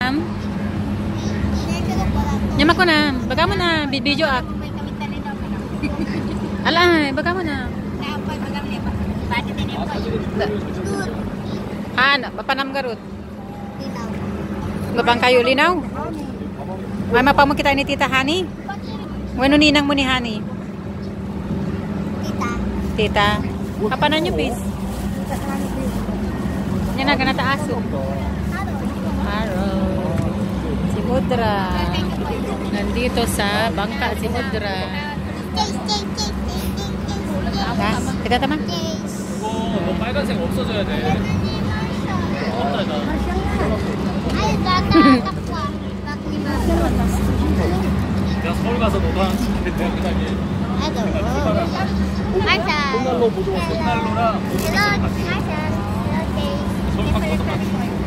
Nyamak ko na. Baga mo na. Video ak. Alay, baga mo na. Papanam garut. Gabang kayo linaw. May mapamo kita ni Tita Hani. Wano ninang mo ni Hani? Tita. Kapanan nyo, please? Yan na, ganata aso. Haro. Si Mudra. Nandito sa bangka si Mudra. Ha? Teka tama? 이거 빨간색 없어져야 돼. 내가 서울 가서 너도 하나 대학교다니. 홈날로 보조 홈날로랑 서울 가서